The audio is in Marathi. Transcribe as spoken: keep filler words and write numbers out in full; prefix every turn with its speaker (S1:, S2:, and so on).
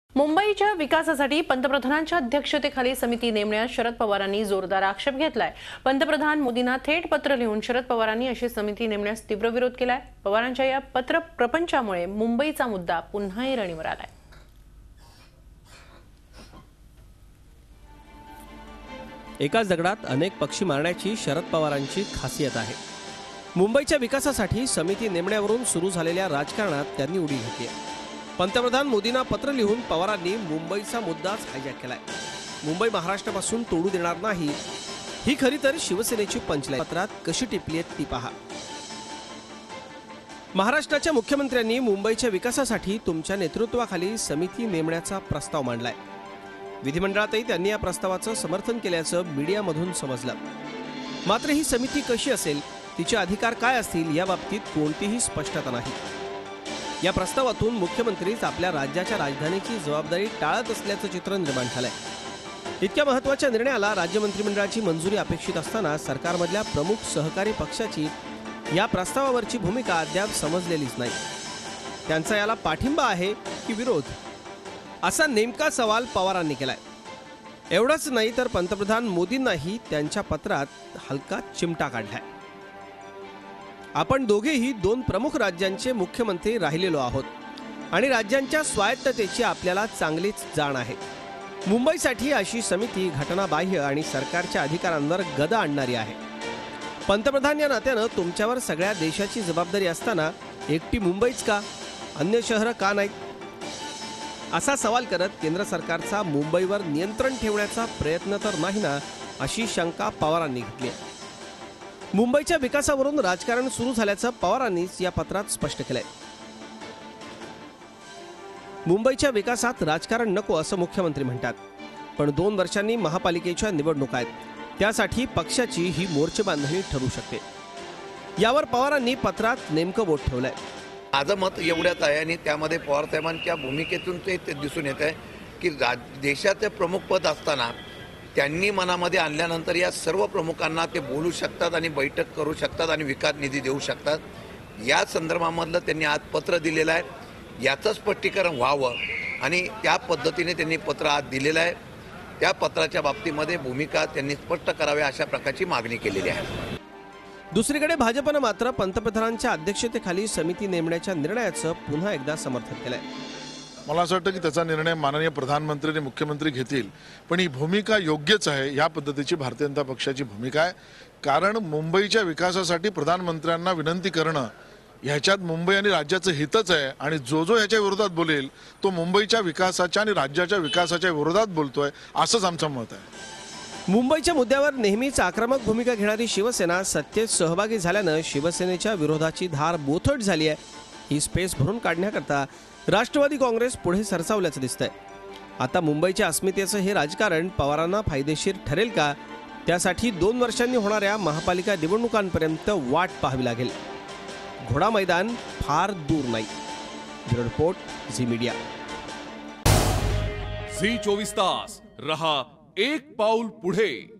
S1: मुंबईच्या विकासासाठी पंतप्रधानांच्या अध्यक्षतेखाली समिती नेमण्यास शरद पवारांनी जोरदार आक्षेप घेतलाय। पंतप्रधान मोदींना थेट पत्र लिहून शरद पवारांनी अशी समिती नेमण्यास तीव्र विरोध केलाय। पवारांच्या या पत्र प्रपंचामुळे मुंबईचा मुद्दा पुन्हा ऐरणीवर आलाय।
S2: एकाच दगडात अनेक पक्षी मारण्याची शरद पवारांची खासियत आहे। मुंबईच्या विकासासाठी समिती नेमण्यावरून सुरू झालेल्या राजकारणात त्यांनी उडी घेतली आहे। पंतप्रधान मोदींना पत्र लिहून पवारांनी मुंबईचा मुद्दाच हायजॅक केलाय। मुंबई महाराष्ट्रापासून तोडू देणार नाही, ही खरी तर शिवसेनेची पंचलाईन पत्रात कशी टिपली आहे ती पहा। महाराष्ट्राच्या मुख्यमंत्र्यांनी मुंबईच्या विकासासाठी तुमच्या नेतृत्वाखाली समिती नेमण्याचा प्रस्ताव मांडलाय। विधिमंडळातही त्यांनी या प्रस्तावाचं समर्थन केल्याचं मीडियामधून समजलं। मात्र ही समिती कशी असेल, तिचे अधिकार काय असतील याबाबतीत कोणतीही स्पष्टता नाही। या प्रस्तावातून मुख्यमंत्रीच आपल्या राज्याच्या राजधानीची जबाबदारी टाळत असल्याचं चित्र निर्माण झालंय। इतक्या महत्त्वाच्या निर्णयाला राज्य मंत्रिमंडळाची मंजुरी अपेक्षित असताना सरकारमधल्या प्रमुख सहकारी पक्षाची या प्रस्तावावरची भूमिका अद्याप समजलेलीच नाही। त्यांचा याला पाठिंबा आहे की विरोध, असा नेमका सवाल पवारांनी केलाय। एवढंच नाही तर पंतप्रधान मोदींनाही त्यांच्या पत्रात हलका चिमटा काढलाय। आपण दोघेही दोन प्रमुख राज्यांचे मुख्यमंत्री राहिलेलो आहोत आणि राज्यांच्या स्वायत्ततेची आपल्याला चांगलीच जाण आहे। मुंबईसाठी अशी समिती घटनाबाह्य आणि सरकारच्या अधिकारांवर गदा आणणारी आहे। पंतप्रधान या नात्यानं तुमच्यावर सगळ्या देशाची जबाबदारी असताना एकटी मुंबईच का, अन्य शहरं का नाहीत, असा सवाल करत केंद्र सरकारचा मुंबईवर नियंत्रण ठेवण्याचा प्रयत्न तर नाही ना, अशी शंका पवारांनी घेतली आहे। मुंबईच्या विकासावरून राजकारण सुरू झाल्याचं पवारांनीच या पत्रात स्पष्ट केलंय। मुंबईच्या विकासात राजकारण नको असं मुख्यमंत्री म्हणतात, पण दोन वर्षांनी महापालिकेच्या निवडणुका आहेत, त्यासाठी पक्षाची ही मोर्चेबांधणी ठरू शकते। यावर पवारांनी पत्रात नेमकं बोट ठेवलंय।
S3: माझं मत एवढ्याच आहे आणि त्यामध्ये पवार साहेबांच्या भूमिकेतून ते दिसून येत आहे की देशाचे प्रमुख पद असताना त्यांनी मनामध्ये आणल्यानंतर या सर्व प्रमुखांना ते बोलू शकतात आणि बैठक करू शकतात आणि विकास निधी देऊ शकतात। या संदर्भामधलं त्यांनी आज पत्र दिलेलं आहे, याचं स्पष्टीकरण व्हावं आणि त्या पद्धतीने त्यांनी पत्र आज दिलेलं आहे। त्या पत्राच्या बाबतीमध्ये भूमिका त्यांनी स्पष्ट करावी अशा प्रकारची मागणी केलेली आहे।
S2: दुसरीकडे भाजपनं मात्र पंतप्रधानांच्या अध्यक्षतेखाली समिती नेमण्याच्या निर्णयाचं पुन्हा एकदा समर्थन केलंय।
S4: मला असं वाटतं की त्याचा निर्णय माननीय प्रधानमंत्री आणि मुख्यमंत्री घेतील, पण ही भूमिका योग्यच आहे। या पद्धतीची भारतीय जनता पक्षाची भूमिका आहे, कारण मुंबईच्या विकासासाठी प्रधानमंत्र्यांना विनंती करणं ह्याच्यात मुंबई आणि राज्याचं हितच आहे आणि जो जो ह्याच्या विरोधात बोलेल तो मुंबईच्या विकासाच्या आणि राज्याच्या विकासाच्या विरोधात बोलतोय, असंच आमचं मत आहे।
S2: मुंबईच्या मुद्द्यावर नेहमीच आक्रमक भूमिका घेणारी शिवसेना सत्तेत सहभागी झाल्यानं शिवसेनेच्या विरोधाची धार बोथट झाली आहे। ही स्पेस भरून काढण्याकरता राष्ट्रवादी काँग्रेस पुढे सरसावल्याचं दिसतंय। आता मुंबईच्या अस्मितेचं हे राजकारण पवारांना फायदेशीर ठरेल का, त्यासाठी दोन वर्षांनी होणाऱ्या महापालिका निवडणुकांपर्यंत वाट पाहावी लागेल। घोडा मैदान फार दूर नाही। Bureau report, Zee media.
S5: Zee चोवीस तास रहा एक पाऊल पुढे।